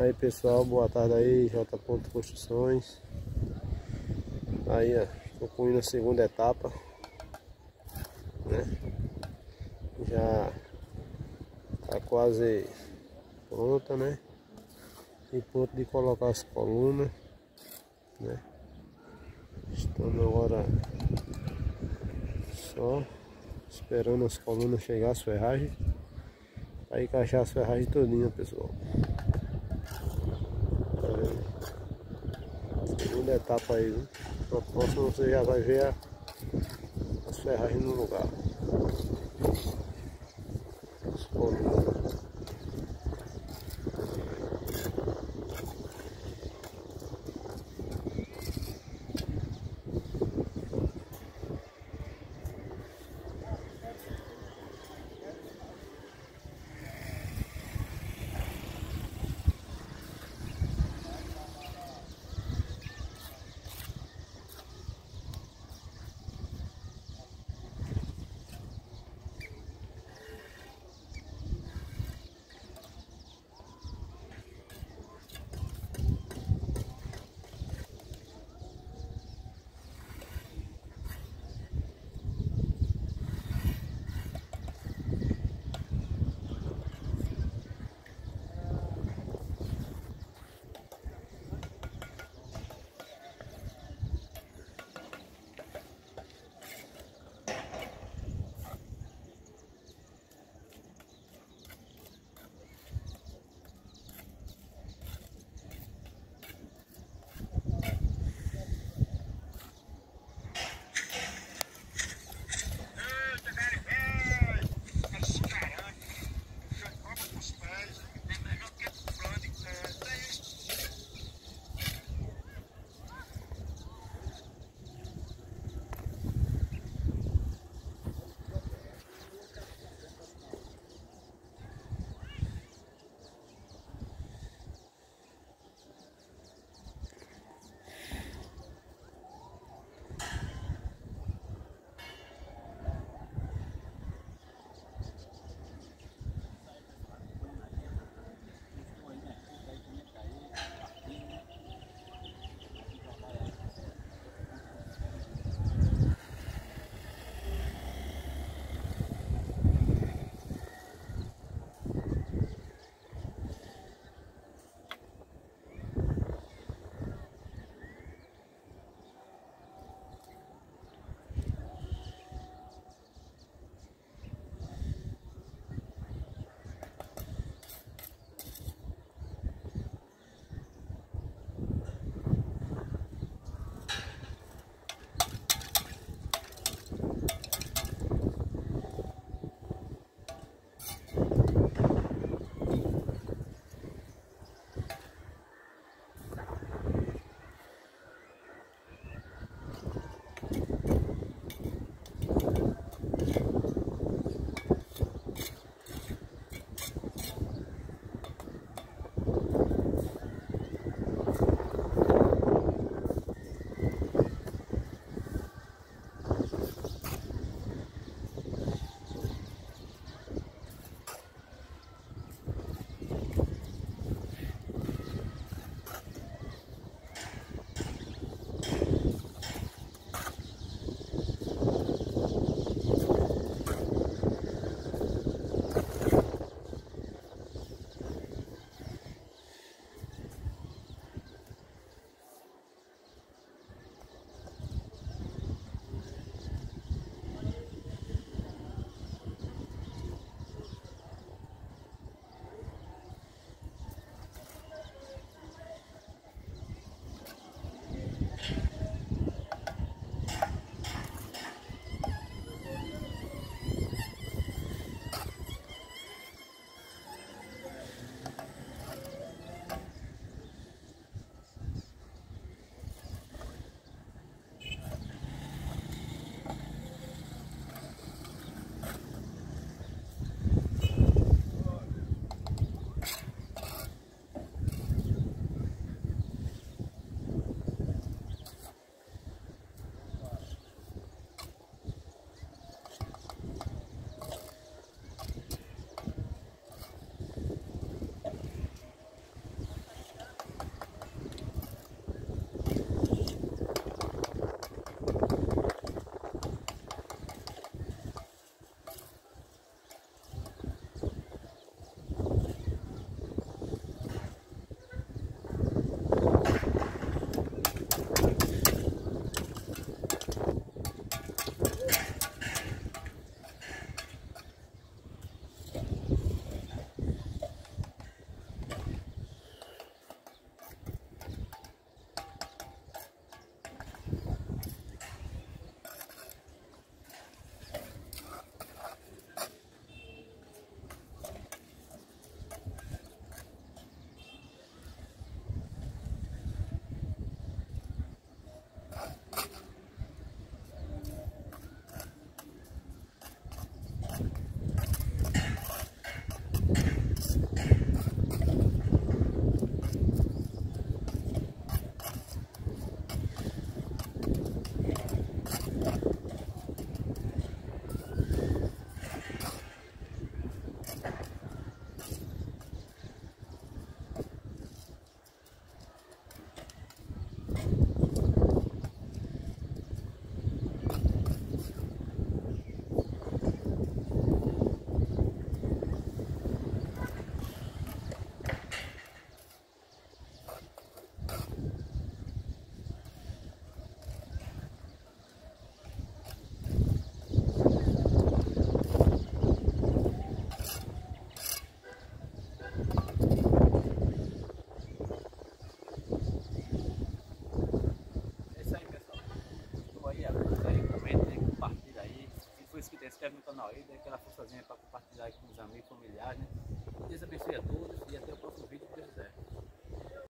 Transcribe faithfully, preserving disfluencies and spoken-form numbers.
Aí pessoal, boa tarde aí, J Ponto Construções. Aí ó, concluindo a segunda etapa, né? Já tá quase pronta, né? E ponto de colocar as colunas, né? Estamos agora só esperando as colunas chegar, as ferragens, para encaixar as ferragens todinha, pessoal. Tá vendo? Segunda etapa aí, viu? Na próxima você já vai ver a, as ferragens no lugar. As colunas. inscreve no canal aí, dá aquela forçazinha para compartilhar aí com os amigos, familiares, né? Deus abençoe a todos.